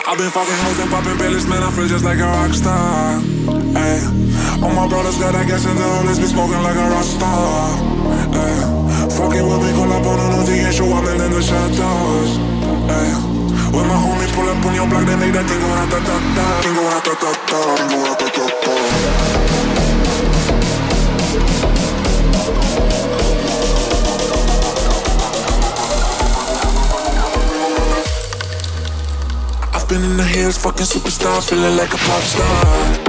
I've been fucking hoes and popping pills, man, I feel just like a rock star. Ay. All my brothers got that gas in the hood, let's be smoking like a rock star. Ay. Fucking with me, call up on a Uzi and show up in the shadows. Ay. When my homie pull up on your block, they make that thing go ra-ta-ta-ta, thing go ra-ta-ta-ta, thing go ra-ta-ta-ta. Been in the hills, fucking superstar, feeling like a pop star.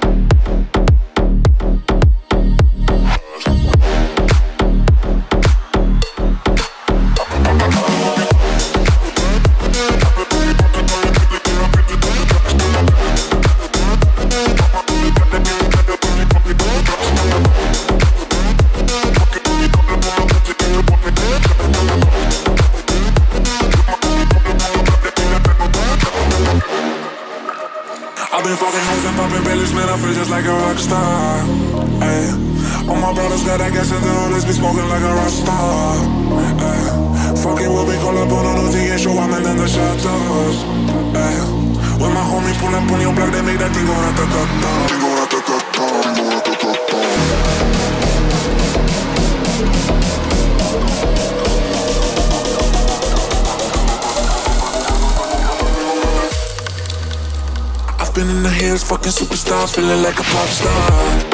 I've been fucking hoes and popping pills, man, I feel just like a rock star. Ay. All my brothers got that gas in the hood, let's be smoking like a rock star. Ay. Fucking with me, call up on a Uzi and show up in the shadows. Ay. When my homie pull up on your block, they make that thing go ra-ta-ta-ta, thing go ra-ta-ta-ta, thing go ra-ta-ta-ta. Been in the hills, fucking superstar, feeling like a pop star.